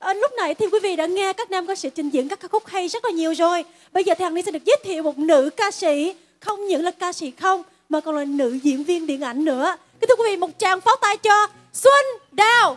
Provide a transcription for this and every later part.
Lúc nãy thì quý vị đã nghe các nam ca sĩ trình diễn các ca khúc hay rất là nhiều rồi. Bây giờ thì Hằng Ni sẽ được giới thiệu một nữ ca sĩ, không những là ca sĩ không mà còn là nữ diễn viên điện ảnh nữa. Kính thưa quý vị, một tràng pháo tay cho Xuân Đào.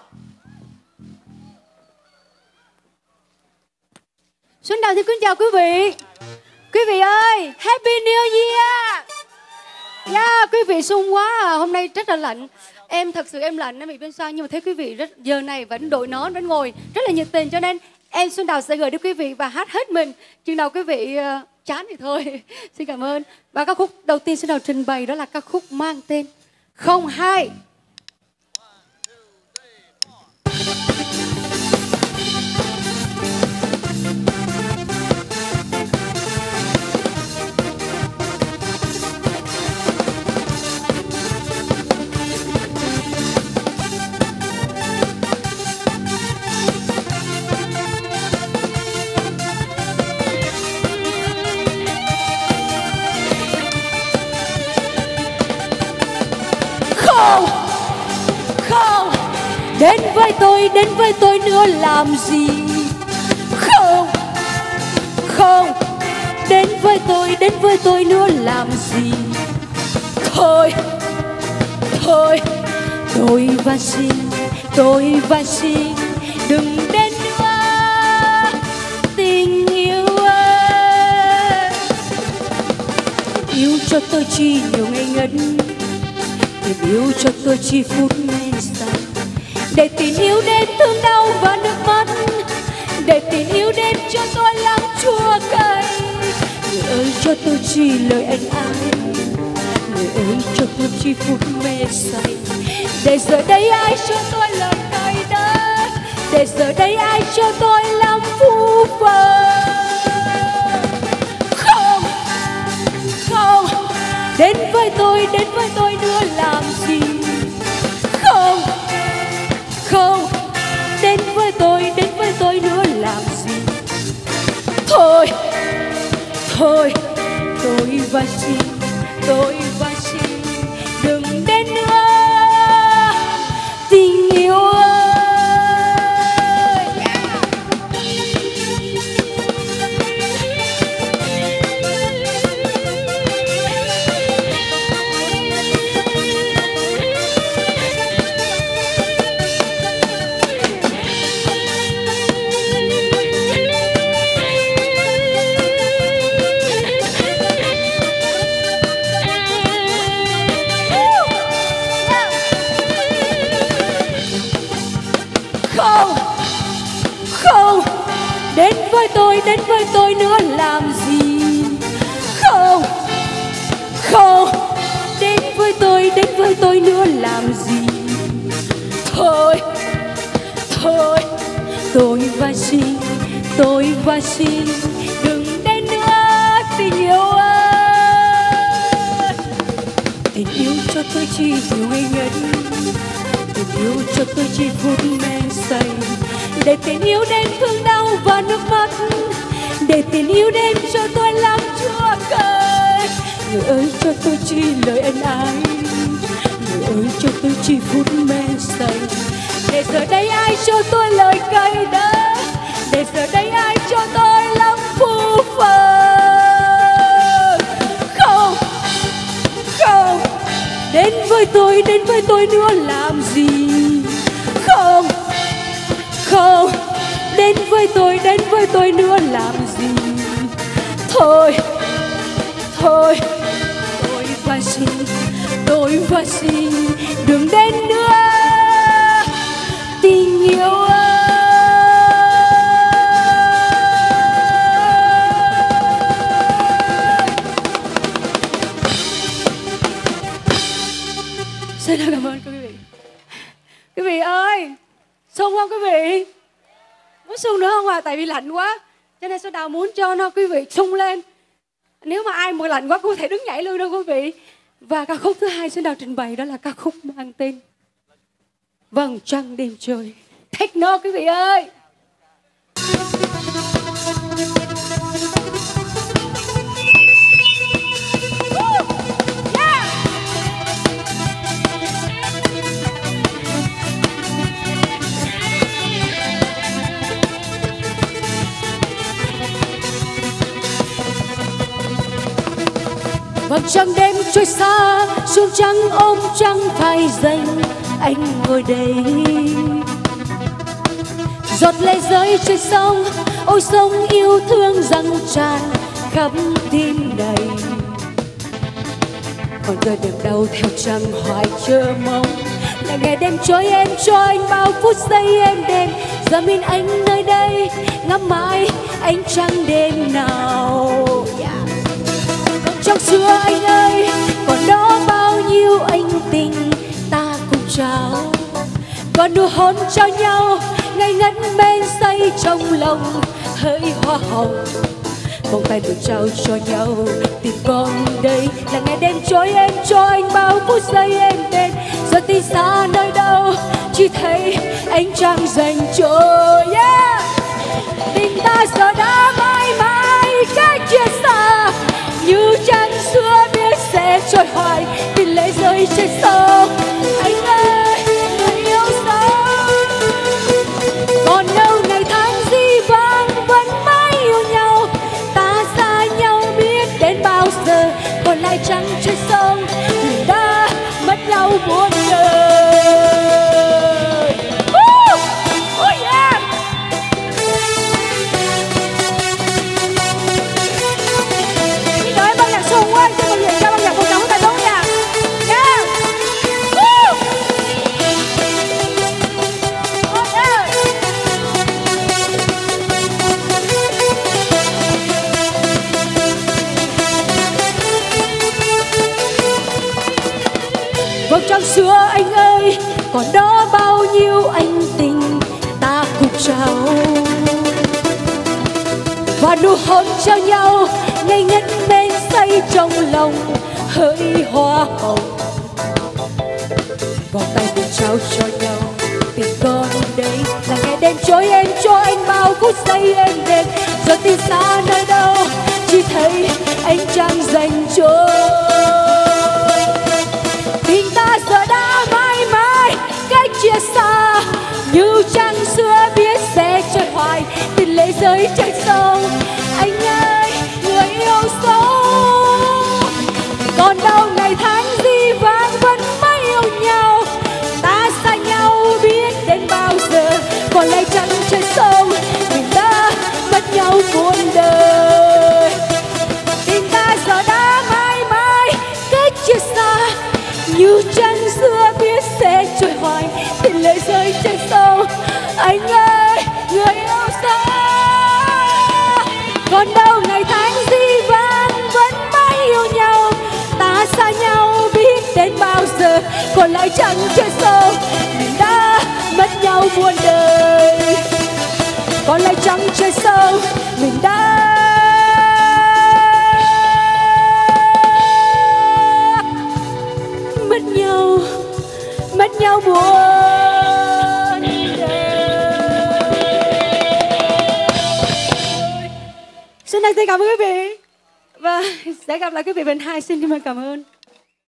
Xuân Đào xin kính chào quý vị. Quý vị ơi, Happy New Year. Yeah, quý vị sung quá à. Hôm nay rất là lạnh. Em thật sự em lạnh, em bị bên xoang. Nhưng mà thấy quý vị giờ này vẫn đội nón, vẫn ngồi rất là nhiệt tình. Cho nên em Xuân Đào sẽ gửi đến quý vị và hát hết mình. Chừng nào quý vị chán thì thôi. Xin cảm ơn. Và ca khúc đầu tiên Xuân Đào trình bày đó là ca khúc mang tên 02. Không, đến với tôi nữa làm gì? Không, đến với tôi nữa làm gì? Thôi, tôi van xin, đừng đến nữa tình yêu ơi. Yêu cho tôi chỉ nhiều ngây ngất, yêu cho tôi chỉ phút mê say, để tình yêu đến thương đau và nước mắt, để tình yêu đến cho tôi lắm chua cay. Người ơi cho tôi chỉ lời anh ái, người ơi cho tôi chỉ phút mê say, để giờ đây ai cho tôi lời cay đắng, để giờ đây ai cho tôi lắm phù phờ. Không, đến với tôi nữa làm gì? Không, đến với tôi nữa làm gì? Thôi, tôi van xin, đừng đến nữa tình yêu ơi. Không, đến với tôi nữa làm gì? Không, đến với tôi nữa làm gì? Thôi, tôi van xin, đừng đến nữa tình yêu ơi. Tình yêu cho tôi chỉ nhiều ngây ngất, tình yêu cho tôi chỉ phút mê say, để tình yêu đến thương đau và nước mắt, để tình yêu đến cho tôi lắm chua cay. Người ơi cho tôi chỉ lời ân ái, người ơi cho tôi chỉ phút mê say, để giờ đây ai cho tôi lời cay đắng, để giờ đây ai cho tôi lắm phù phờ. Không, đến với tôi nữa làm gì? Không, đến với tôi nữa làm gì? Thôi, tôi van xin, đừng đến nữa tình yêu ơi. Xin cảm ơn quý vị. Quý vị ơi, sung không quý vị? Muốn sung nữa không ạ? Tại vì lạnh quá, cho nên Xuân Đào muốn cho nó quý vị sung lên. Nếu mà ai mà lạnh quá cũng có thể đứng nhảy luôn đâu quý vị. Và ca khúc thứ hai Xuân Đào trình bày đó là ca khúc mang tên Vầng Trăng Đêm Trời. Techno quý vị ơi. Vầng trăng đêm trôi xa, xuống trăng ôm trăng thay dành anh ngồi đây. Giọt lệ rơi trên sông, ôi sông yêu thương dâng tràn khắp tim này. Còn tôi đêm đau theo trăng hoài chờ mong, là ngày đêm trôi em cho anh bao phút giây êm đềm. Giờ mình anh nơi đây ngắm mãi ánh trăng đêm nào. Còn trong xưa anh ơi, còn đó bao nhiêu anh tình ta cùng trao. Còn nụ hôn trao nhau ngây ngất bên say trong lòng hỡi hoa hồng. Vòng tay được trao cho nhau, tình con đây là ngày đêm trôi em cho anh bao phút giây êm đềm. Giờ tình xa nơi đâu, chỉ thấy ánh trăng dành cho tình ta giờ đã mãi mãi cách chia xa. Như trăng xưa biết sẽ trôi hoài, tình lệ rơi trên sông. Anh ơi, người yêu dấu, còn đâu ngày tháng di vang vẫn mãi yêu nhau. Ta xa nhau biết đến bao giờ, còn lại trăng trên sông mình đã mất nhau muôn đời. Oh yeah. Đi tới ban nhạc xuồng ơi, cho con luyện cho ban nhạc của cháu tại đúng nha. Yeah. Vầng trăng xưa anh ơi, còn đó bao nhiêu anh tình ta cùng trao. Và nụ hôn trao nhau ngây ngất bên say trong lòng hỡi hoa hồng. Vòng tay được trao cho nhau, tình con đây là ngày đêm trôi em cho anh bao phút giây êm đềm. Giờ tình xa nơi đâu, chỉ thấy ánh trăng dành cho. Tình ta giờ đã mãi mãi cách chia xa. Như trăng xưa biết sẽ trôi hoài, tình lệ rơi trên sông. Anh ơi, người yêu dấu, còn đâu ngày tháng di vang vẫn mãi yêu nhau. Ta xa nhau biết đến bao giờ, còn lại trăng trên sông mình đã mất nhau muôn đời. Tình ta giờ đã mãi mãi cách chia xa. Như trăng xưa biết sẽ trôi hoài, tình lệ rơi trên sông. Anh ơi, người yêu xa, còn đâu ngày tháng di vang vẫn mãi yêu nhau. Ta xa nhau biết đến bao giờ, còn lại trăng trên sông mình đã mất nhau muôn đời. Còn lại trăng trên sông mình đã mất nhau buồn đời. Xin cảm ơn quý vị và sẽ gặp lại quý vị bên hai. Xin cảm ơn.